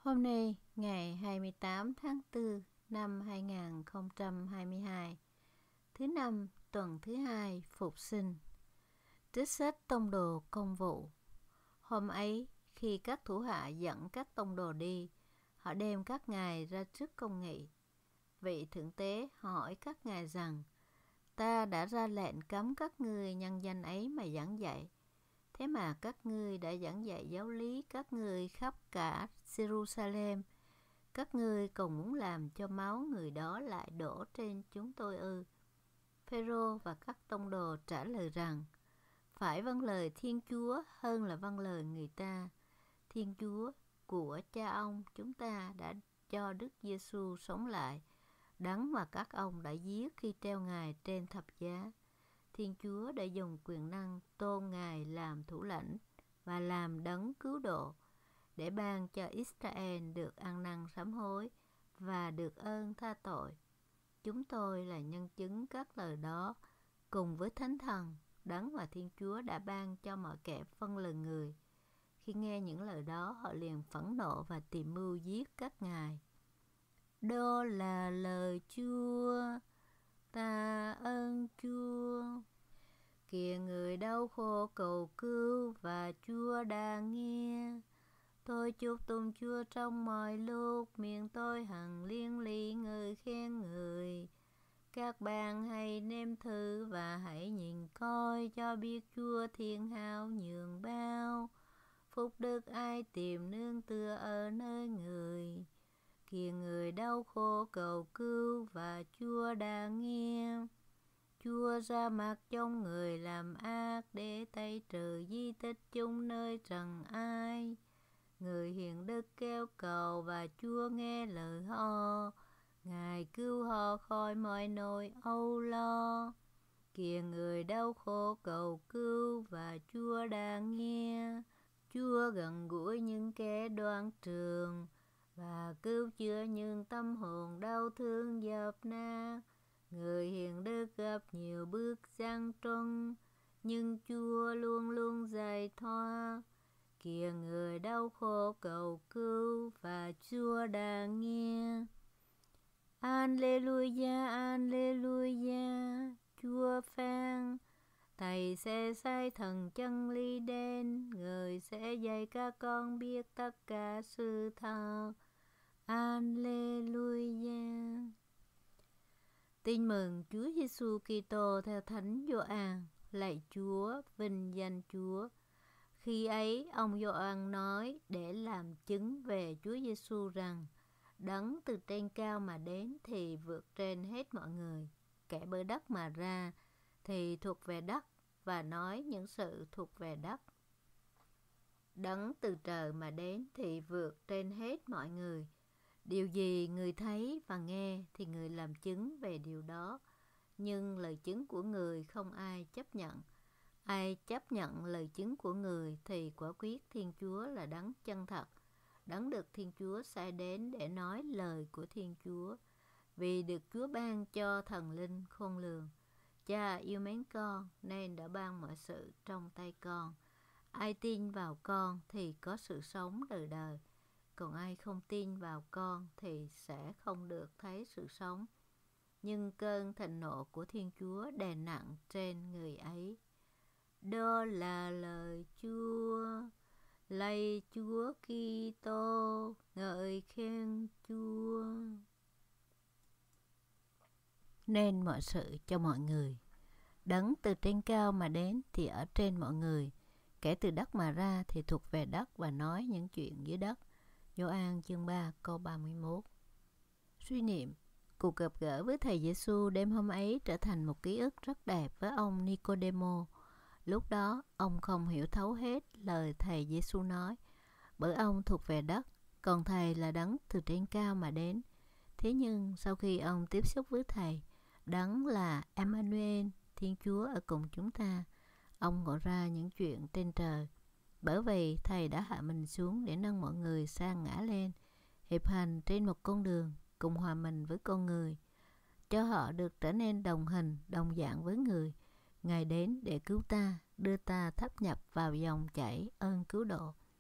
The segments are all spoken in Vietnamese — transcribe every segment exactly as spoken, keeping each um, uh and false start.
Hôm nay, ngày hai mươi tám tháng tư năm hai nghìn không trăm hai mươi hai, thứ năm, tuần thứ hai, Phục sinh. Trích sách tông đồ công vụ. Hôm ấy, khi các thủ hạ dẫn các tông đồ đi, họ đem các ngài ra trước công nghị. Vị thượng tế hỏi các ngài rằng, ta đã ra lệnh cấm các ngươi nhân danh ấy mà giảng dạy. Thế mà các ngươi đã giảng dạy giáo lý các ngươi khắp cả Jerusalem. Các ngươi còn muốn làm cho máu người đó lại đổ trên chúng tôi ư? Phêrô và các tông đồ trả lời rằng, phải vâng lời Thiên Chúa hơn là vâng lời người ta. Thiên Chúa của cha ông chúng ta đã cho Đức Giêsu sống lại, đấng mà các ông đã giết khi treo ngài trên thập giá. Thiên Chúa đã dùng quyền năng tôn ngài làm thủ lãnh và làm đấng cứu độ, để ban cho Israel được ăn năn sám hối và được ơn tha tội. Chúng tôi là nhân chứng các lời đó, cùng với Thánh Thần, đấng mà Thiên Chúa đã ban cho mọi kẻ phân lần người. Khi nghe những lời đó, họ liền phẫn nộ và tìm mưu giết các ngài. Đó là lời Chúa, tạ ơn Chúa. Kìa người đau khổ cầu cứu và Chúa đã nghe. Tôi chúc tụng Chúa trong mọi lúc, miệng tôi hằng liên lý người khen người. Các bạn hãy nếm thử và hãy nhìn coi, cho biết Chúa thiên hào nhường bao. Phúc đức ai tìm nương tựa ở nơi người. Kìa người đau khổ cầu cứu và Chúa đã nghe. Chúa ra mặt trong người làm ác, để tay trừ di tích chung nơi trần ai. Người hiền đức kêu cầu và Chúa nghe lời họ. Ngài cứu họ khỏi mọi nỗi âu lo. Kìa người đau khổ cầu cứu và Chúa đã nghe. Chúa gần gũi những kẻ đoan trường và cứu chữa những tâm hồn đau thương dập nát. Người hiền đức gặp nhiều bước gian truân, nhưng Chúa luôn luôn giải thoát. Kìa người đau khổ cầu cứu và Chúa đã nghe. Alleluia, Alleluia, Chúa phán, Thầy sẽ sai thần chân lý đến, người sẽ dạy các con biết tất cả sự thật. Alleluia. Tin mừng Chúa Giêsu Kitô theo Thánh Gioan. Lạy Chúa, vinh danh Chúa. Khi ấy, ông Gioan nói để làm chứng về Chúa Giêsu rằng, đấng từ trên cao mà đến thì vượt trên hết mọi người. Kẻ bởi đất mà ra thì thuộc về đất và nói những sự thuộc về đất. Đấng từ trời mà đến thì vượt trên hết mọi người. Điều gì người thấy và nghe thì người làm chứng về điều đó, nhưng lời chứng của người không ai chấp nhận. Ai chấp nhận lời chứng của người thì quả quyết Thiên Chúa là đấng chân thật, đấng được Thiên Chúa sai đến để nói lời của Thiên Chúa, vì được Chúa ban cho thần linh khôn lường. Cha yêu mến con nên đã ban mọi sự trong tay con. Ai tin vào con thì có sự sống đời đời, còn ai không tin vào con thì sẽ không được thấy sự sống. Nhưng cơn thịnh nộ của Thiên Chúa đè nặng trên người ấy. Đó là lời Chúa. Lạy Chúa Kitô, ngợi khen Chúa. Nên mọi sự cho mọi người. Đấng từ trên cao mà đến thì ở trên mọi người. Kẻ từ đất mà ra thì thuộc về đất và nói những chuyện dưới đất. Gioan chương ba câu ba mươi mốt. Suy niệm. Cuộc gặp gỡ với Thầy Giêsu đêm hôm ấy trở thành một ký ức rất đẹp với ông Nicodemo. Lúc đó, ông không hiểu thấu hết lời Thầy Giêsu nói, bởi ông thuộc về đất, còn Thầy là đấng từ trên cao mà đến. Thế nhưng sau khi ông tiếp xúc với Thầy, đấng là Emmanuel, Thiên Chúa ở cùng chúng ta, ông ngộ ra những chuyện trên trời. Bởi vì Thầy đã hạ mình xuống để nâng mọi người sang ngã lên, hiệp hành trên một con đường, cùng hòa mình với con người, cho họ được trở nên đồng hình, đồng dạng với người. Ngài đến để cứu ta, đưa ta thâm nhập vào dòng chảy ơn cứu độ.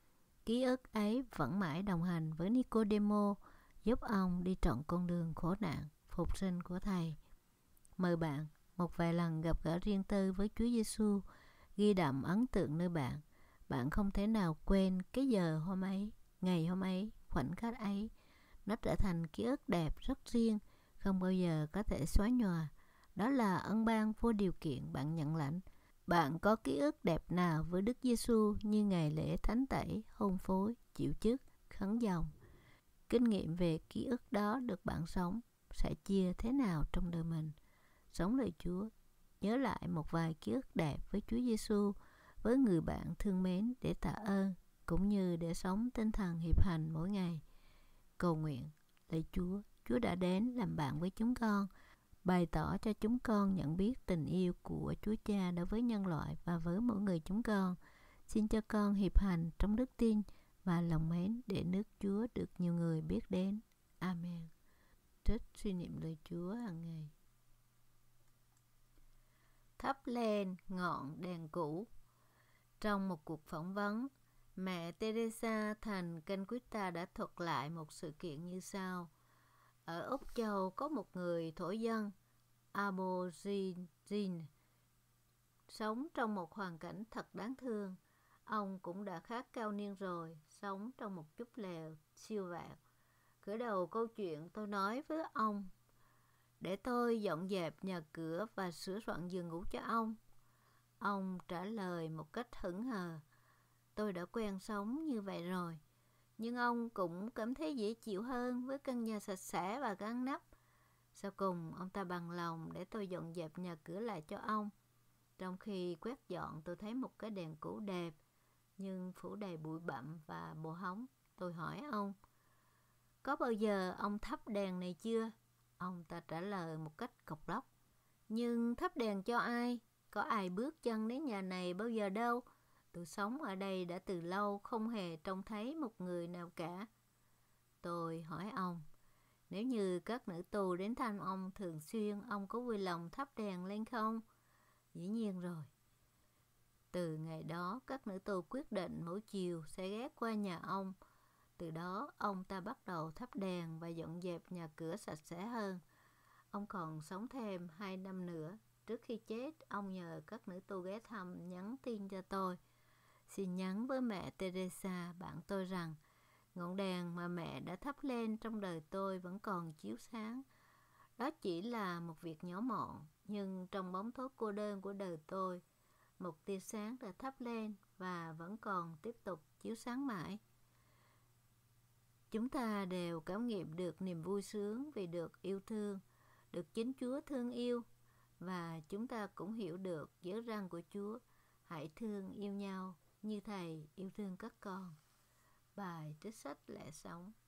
Ký ức ấy vẫn mãi đồng hành với Nicodemo, giúp ông đi trọn con đường khổ nạn, phục sinh của Thầy. Mời bạn một vài lần gặp gỡ riêng tư với Chúa Giêsu, ghi đậm ấn tượng nơi bạn. Bạn không thể nào quên cái giờ hôm ấy, ngày hôm ấy, khoảnh khắc ấy. Nó trở thành ký ức đẹp rất riêng, không bao giờ có thể xóa nhòa. Đó là ân ban vô điều kiện bạn nhận lãnh. Bạn có ký ức đẹp nào với Đức Giêsu như ngày lễ thánh tẩy, hôn phối, chịu chức, khấn dòng? Kinh nghiệm về ký ức đó được bạn sống sẽ chia thế nào trong đời mình? Sống lời Chúa, nhớ lại một vài ký ức đẹp với Chúa Giêsu, với người bạn thương mến để tạ ơn, cũng như để sống tinh thần hiệp hành mỗi ngày. Cầu nguyện, lạy Chúa, Chúa đã đến làm bạn với chúng con, bày tỏ cho chúng con nhận biết tình yêu của Chúa Cha đối với nhân loại và với mỗi người chúng con. Xin cho con hiệp hành trong đức tin và lòng mến để nước Chúa được nhiều người biết đến. Amen. Trích suy niệm lời Chúa hàng ngày. Thắp lên ngọn đèn cũ. Trong một cuộc phỏng vấn, mẹ Teresa thành Calcutta đã thuật lại một sự kiện như sau. Ở Úc Châu có một người thổ dân Aborigine sống trong một hoàn cảnh thật đáng thương. Ông cũng đã khá cao niên rồi, sống trong một chút lều siêu vẹo. Khởi đầu câu chuyện tôi nói với ông để tôi dọn dẹp nhà cửa và sửa soạn giường ngủ cho ông. Ông trả lời một cách hững hờ, tôi đã quen sống như vậy rồi. Nhưng ông cũng cảm thấy dễ chịu hơn với căn nhà sạch sẽ và ngăn nắp. Sau cùng, ông ta bằng lòng để tôi dọn dẹp nhà cửa lại cho ông. Trong khi quét dọn, tôi thấy một cái đèn cũ đẹp, nhưng phủ đầy bụi bặm và bồ hóng. Tôi hỏi ông, có bao giờ ông thắp đèn này chưa? Ông ta trả lời một cách cộc lốc, nhưng thắp đèn cho ai? Có ai bước chân đến nhà này bao giờ đâu. Tôi sống ở đây đã từ lâu, không hề trông thấy một người nào cả. Tôi hỏi ông, nếu như các nữ tù đến thăm ông thường xuyên, ông có vui lòng thắp đèn lên không? Dĩ nhiên rồi. Từ ngày đó, các nữ tù quyết định mỗi chiều sẽ ghé qua nhà ông. Từ đó, ông ta bắt đầu thắp đèn và dọn dẹp nhà cửa sạch sẽ hơn. Ông còn sống thêm hai năm nữa. Trước khi chết, ông nhờ các nữ tù ghé thăm nhắn tin cho tôi. Xin nhắn với mẹ Teresa, bạn tôi rằng, ngọn đèn mà mẹ đã thắp lên trong đời tôi vẫn còn chiếu sáng. Đó chỉ là một việc nhỏ mọn, nhưng trong bóng tối cô đơn của đời tôi, một tia sáng đã thắp lên và vẫn còn tiếp tục chiếu sáng mãi. Chúng ta đều cảm nghiệm được niềm vui sướng vì được yêu thương, được chính Chúa thương yêu, và chúng ta cũng hiểu được giới răn của Chúa, hãy thương yêu nhau như Thầy yêu thương các con. Bài trích sách lẽ sống.